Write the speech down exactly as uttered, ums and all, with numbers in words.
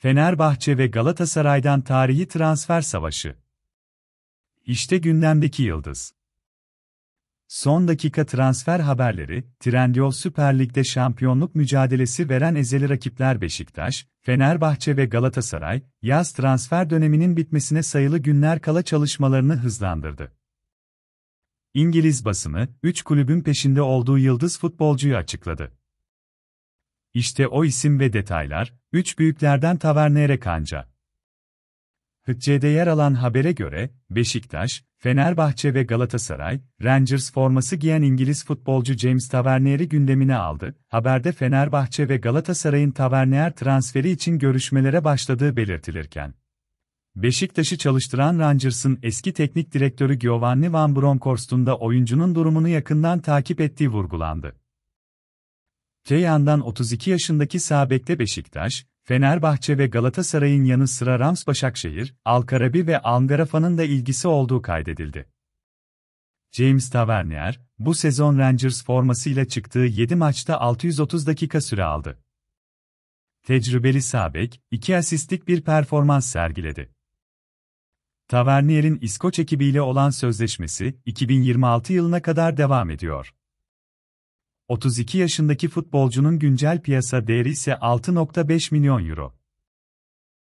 Fenerbahçe ve Galatasaray'dan tarihi transfer savaşı. İşte gündemdeki yıldız. Son dakika transfer haberleri, Trendyol Süper Lig'de şampiyonluk mücadelesi veren ezeli rakipler Beşiktaş, Fenerbahçe ve Galatasaray, yaz transfer döneminin bitmesine sayılı günler kala çalışmalarını hızlandırdı. İngiliz basını, üç kulübün peşinde olduğu yıldız futbolcuyu açıkladı. İşte o isim ve detaylar, üç büyüklerden Taverniere kanca. H'de yer alan habere göre, Beşiktaş, Fenerbahçe ve Galatasaray, Rangers forması giyen İngiliz futbolcu James Tavernier'i gündemine aldı. Haberde Fenerbahçe ve Galatasaray'ın Tavernier transferi için görüşmelere başladığı belirtilirken, Beşiktaş'ı çalıştıran Rangers'ın eski teknik direktörü Giovanni Van Bronckhorst'un da oyuncunun durumunu yakından takip ettiği vurgulandı. Te yandan otuz iki yaşındaki sağ bekte Beşiktaş, Fenerbahçe ve Galatasaray'ın yanı sıra Rams Başakşehir, Alkarabi ve Algarafa'nın da ilgisi olduğu kaydedildi. James Tavernier, bu sezon Rangers formasıyla çıktığı yedi maçta altı yüz otuz dakika süre aldı. Tecrübeli sağ bek, iki asistlik bir performans sergiledi. Tavernier'in İskoç ekibiyle olan sözleşmesi, iki bin yirmi altı yılına kadar devam ediyor. otuz iki yaşındaki futbolcunun güncel piyasa değeri ise altı nokta beş milyon euro.